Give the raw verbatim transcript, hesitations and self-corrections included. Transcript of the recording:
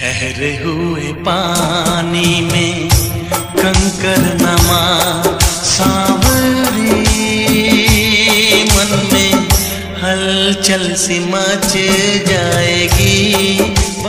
ठहरे हुए पानी में कंकर नमा सांवरी, मन में हलचल सी मच जाएगी।